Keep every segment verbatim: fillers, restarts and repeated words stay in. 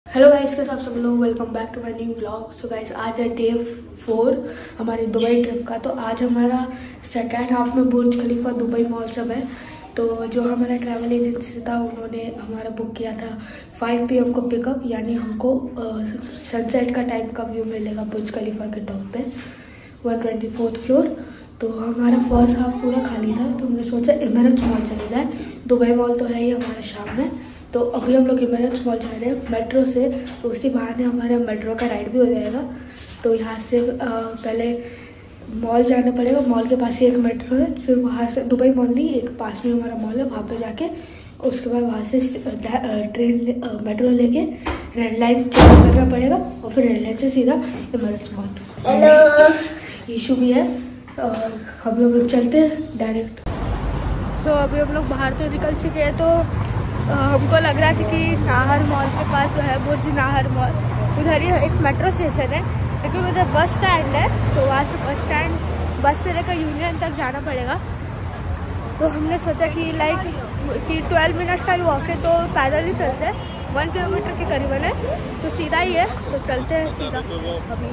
Hello guys, कैसे आप सब लोग। Welcome back to my new vlog. So guys, आज है डे फोर हमारे दुबई ट्रिप का। तो आज हमारा सेकेंड हाफ में बुर्ज खलीफा, दुबई मॉल सब है। तो जो हमारा ट्रैवल एजेंसी था उन्होंने हमारा बुक किया था फाइव पी एम को पिकअप, यानी हमको सनसेट का टाइम का व्यू मिलेगा बुर्ज खलीफा के टॉप पे वन ट्वेंटी फोर्थ फ्लोर। तो हमारा फर्स्ट हाफ पूरा खाली था, तो हमने सोचा एमिरेट्स मॉल चले जाए। दुबई मॉल तो है ही हमारा शाम में। तो अभी हम लोग एमिरेट्स मॉल जा रहे हैं मेट्रो से, तो उसी बहाने हमारा मेट्रो का राइड भी हो जाएगा। तो यहाँ से आ, पहले मॉल जाना पड़ेगा, मॉल के पास ही एक मेट्रो है। फिर वहाँ से दुबई मॉल नहीं, एक पास में हमारा मॉल है, वहाँ पे जाके उसके बाद वहाँ से ट्रेन मेट्रो लेके रेड लाइन चेंज करना पड़ेगा और फिर रेड लाइन से सीधा एमिरेट्स मॉल। हेलो, इशू भी है। और अभी हम लोग चलते हैं डायरेक्ट। सो so, अभी हम लोग बाहर तो निकल चुके हैं। तो आ, हमको लग रहा था कि नाहर मॉल के पास जो है बुर्ज नाहर मॉल, उधर ही एक मेट्रो स्टेशन है, लेकिन उधर बस स्टैंड है। तो वहाँ से बस स्टैंड बस से लेकर यूनियन तक जाना पड़ेगा। तो हमने सोचा कि लाइक कि ट्वेल्व मिनट का ही वॉक है, तो पैदल ही चलते हैं। वन किलोमीटर के करीबन है, तो सीधा ही है, तो चलते हैं सीधा अभी।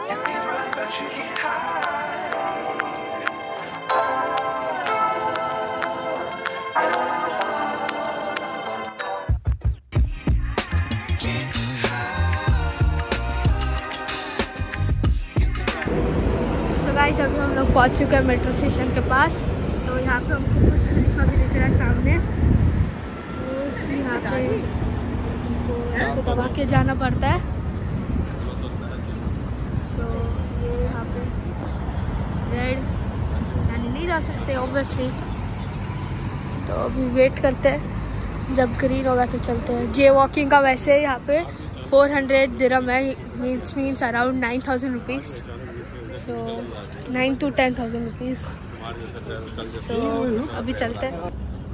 गाइस, अभी हम लोग पहुंच चुके हैं मेट्रो स्टेशन के पास। तो यहाँ पे हमको कुछ खलीफा भी दिख रहा है सामने। तो यहाँ पे हमको ऐसे दबा के जाना पड़ता है। सो ये यहाँ पे रेड यानी नहीं जा सकते ऑब्वियसली। तो अभी वेट करते हैं, जब ग्रीन होगा तो चलते हैं। जे वॉकिंग का वैसे यहाँ पे फोर हंड्रेड दिरहम है, means means around nine thousand rupees. So nine to ten thousand rupees. So अभी चलते हैं।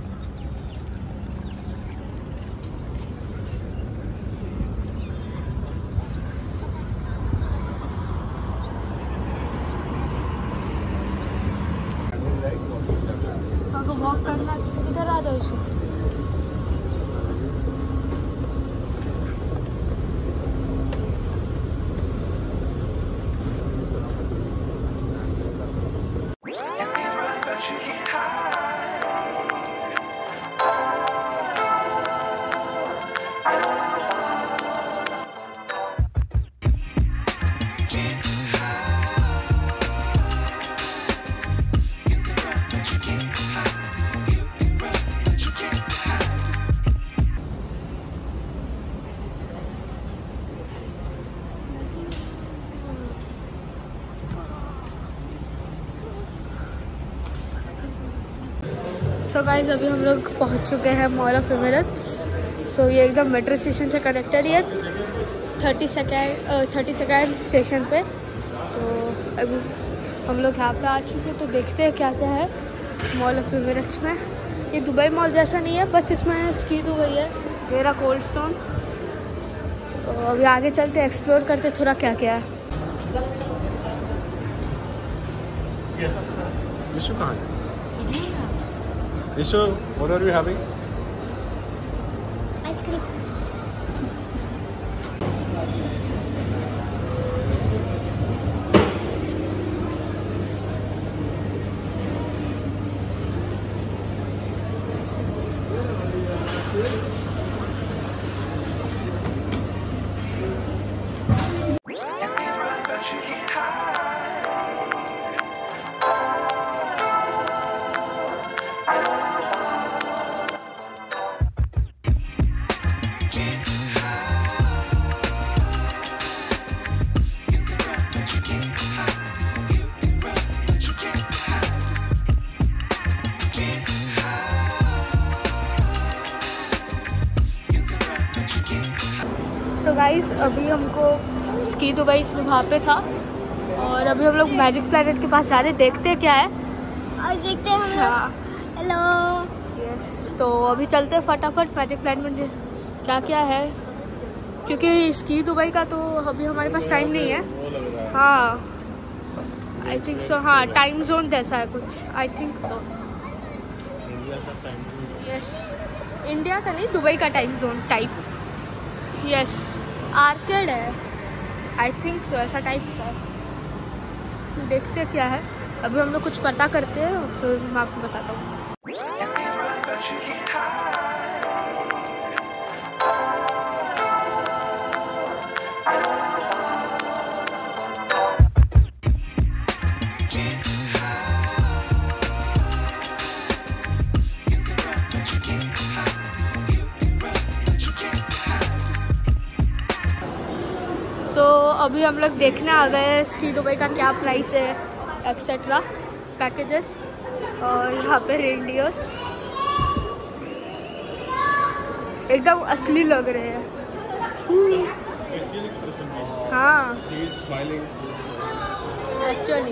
आपको वॉक करना, इधर आ जाओ। इशू सो गाइस, अभी हम लोग पहुंच चुके हैं मॉल ऑफ एमिरेट्स। सो ये एकदम मेट्रो स्टेशन से कनेक्टेड है, thirty second thirty second station पे। तो अभी हम लोग यहाँ पे आ चुके हैं, तो देखते हैं क्या क्या है मॉल ऑफ एमिरेट्स में। ये दुबई मॉल जैसा नहीं है, बस इसमें स्की दुबई है, मेरा कोल्ड स्टोन। तो अभी आगे चलते एक्सप्लोर करते थोड़ा क्या क्या है। Ishu, what are you having? Ice cream. So guys, अभी हमको स्की दुबई वहाँ पे था, और अभी हम लोग मैजिक प्लैनेट के पास जा रहे हैं। देखते हैं क्या है और देखते हैं हम लोग। हाँ, हेलो। यस। तो अभी चलते हैं फटाफट मैजिक प्लैनेट में क्या क्या है, क्योंकि स्की दुबई का तो अभी हमारे पास टाइम नहीं है। हाँ, आई थिंक सो। हाँ, टाइम जोन जैसा है कुछ, I think so. Yes, India का नहीं, दुबई का time zone type. Yes arcade है, आई थिंक सो, ऐसा टाइप का। देखते क्या है, अभी हम लोग कुछ पता करते हैं और फिर मैं आपको बताता हूँ। तो अभी हम लोग देखने आ गए स्की दुबई का क्या प्राइस है एक्सेट्रा पैकेजेस, और यहाँ पे रेनडियर्स एकदम असली लग रहे हैं। हाँ एक्चुअली।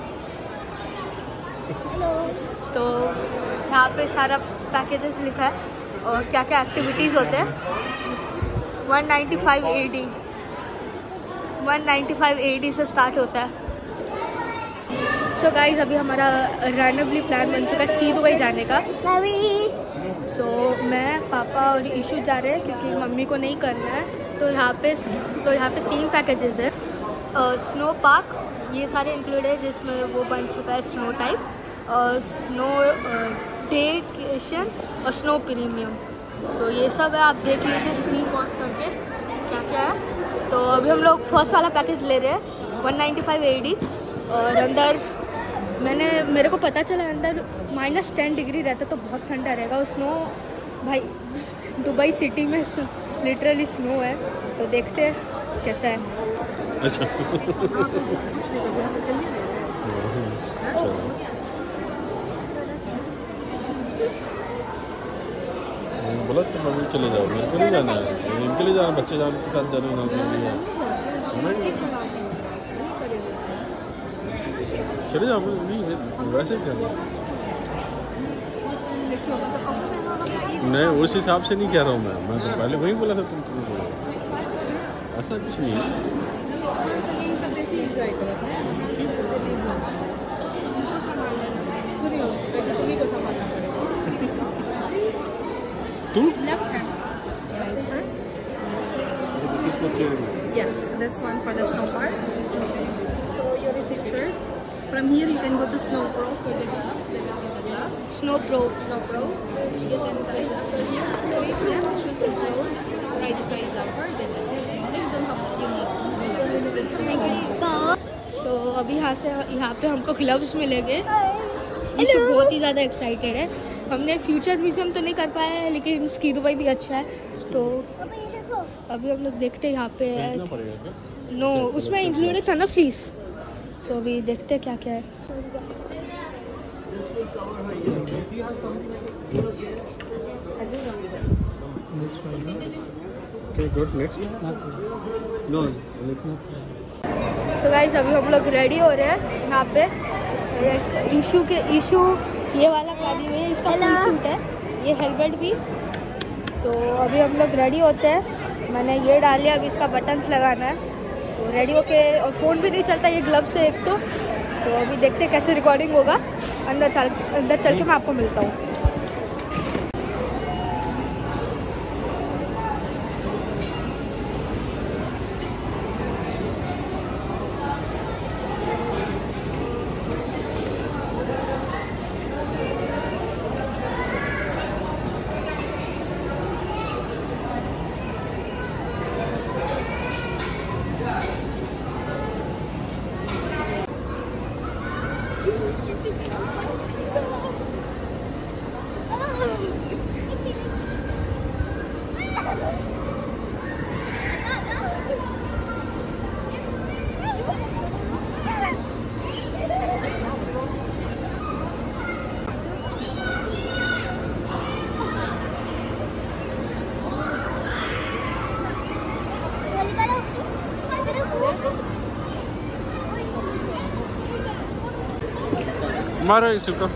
तो यहाँ पे सारा पैकेजेस लिखा है और क्या क्या एक्टिविटीज़ होते हैं। One ninety five A D one ninety five A D से स्टार्ट होता है। सो so गाइज अभी हमारा रैंडमली प्लान बन चुका है स्की दुबई जाने का। सो so, मैं पापा और ईशू जा रहे हैं क्योंकि मम्मी को नहीं करना है। तो यहाँ पे सो so, यहाँ पे तीन पैकेजेस है। स्नो पार्क ये सारे इंक्लूड है, जिसमें वो बन चुका है स्नो टाइप और स्नो डेकेशन और स्नो प्रीमियम। सो ये सब है, आप देख लीजिए स्क्रीन पॉज करके क्या क्या है। तो अभी हम लोग फर्स्ट वाला पैकेज ले रहे हैं one ninety five A D, और अंदर मैंने मेरे को पता चला अंदर माइनस टेन डिग्री रहता तो बहुत ठंडा रहेगा। और स्नो भाई दुबई सिटी में लिटरली स्नो है, तो देखते हैं कैसा है। अच्छा बोला तो मम्मी चले जाओ, मेरे को नहीं जाना है, इनके लिए जाना, बच्चे जाने के साथ जाना चले जाओ। नहीं वैसे क्या नहीं, उस हिसाब से नहीं कह रहा हूँ मैं मैं तो पहले वही बोला था तुम तुम बोला, ऐसा कुछ नहीं है। Two? Left hand. Right, sir. This is for charity. Yes, this one for the snow park. So your receipt, sir. From here you can go to Snow Pro for the gloves. They will give the gloves. Snow Pro. Snow Pro. Get inside. After here, straight left, choose the clothes. Right side upper. Then you don't have what you need. Thank you. So अभी यहाँ से यहाँ पे हमको gloves मिलेंगे। ईशू बहुत ही ज़्यादा excited है। हमने फ्यूचर म्यूजियम तो नहीं कर पाया है, लेकिन स्की दुबई भी अच्छा है। तो अभी हम लोग देखते हैं यहाँ पे नो उसमें इंक्लूडेड था ना फ्लीस। सो अभी देखते हैं क्या क्या है। Okay, good. Next. No, it's not. तो गाइस अभी हम लोग रेडी हो रहे हैं यहाँ पे। इशू के इशू ये वाला पहनी हुई है, इसका फुल सूट है, ये हेलमेट भी। तो अभी हम लोग रेडी होते हैं। मैंने ये डाल लिया, अभी इसका बटन्स लगाना है। तो रेडी होके, और फ़ोन भी नहीं चलता ये ग्लव्स से एक तो तो अभी देखते हैं कैसे रिकॉर्डिंग होगा। अंदर चल अंदर चल के मैं आपको मिलता हूँ। मारो इसी को।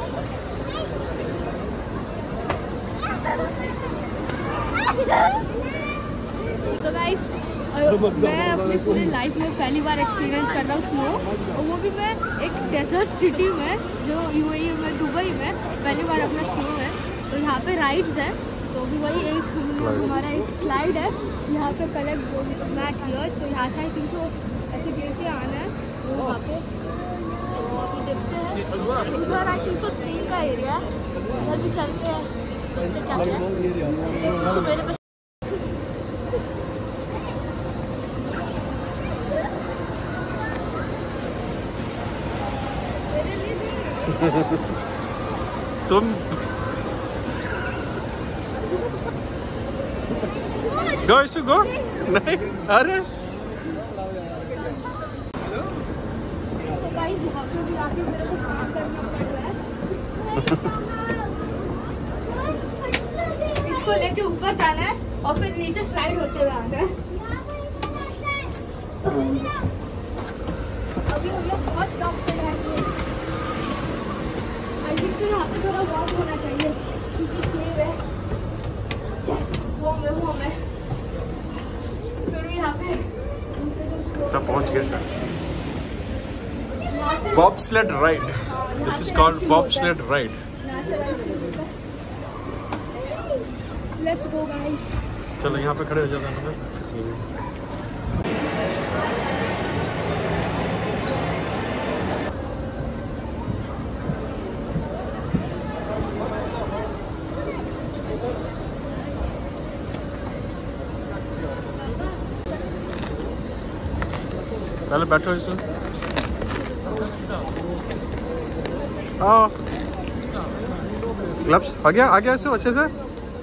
तो गाइस मैं अपनी पूरी लाइफ में पहली बार एक्सपीरियंस कर रहा हूँ स्नो, और वो भी मैं एक डेजर्ट सिटी में जो यूएई में दुबई में पहली बार अपना स्नो है। तो यहाँ पे राइड्स है, तो भी वही एक हमारा एक स्लाइड है यहाँ पे कलेक्ट मैट हियर, सो यहाँ से तीन सौ ऐसे गिर के आना है वहाँ पे। तो अभी देखते हैं इधर आई तीन सौ स्क्रीन का एरिया है, इधर भी चलते हैं क्या क्या मेरे को तुम गो इशू गो नहीं अरे तो गाइस यहाँ पे भी आके मेरे को काम करना पड़ रहा है। इसको लेके ऊपर जाना है और फिर नीचे स्लाइड होते हुए आना है। अभी हम लोग बहुत टॉप पे रहेंगे। आई थिंक तो यहाँ पे थोड़ा वॉक होना चाहिए क्योंकि केव है। यस वॉर्म है वॉर्म है। फिर भी यहाँ पे तब पहुंच गए sir. Bobsled ride, this is called bobsled ride. Let's go guys. चलो यहाँ पे खड़े हो जाते हैं। पहले बैठो इसमें। आओ ग्लव्स आ गया आ गया इसको अच्छे से।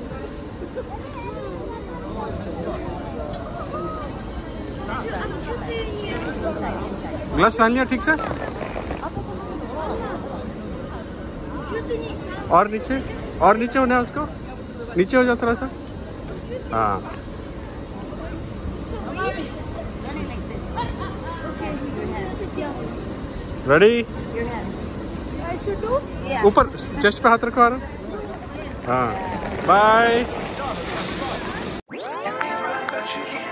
ग्लव्स पहन लिया ठीक से। और नीचे और नीचे होना है उसको, नीचे हो जाओ थोड़ा सा। हाँ रेडी। ऊपर चेस्ट पे हाथ रखो। हाँ बाय।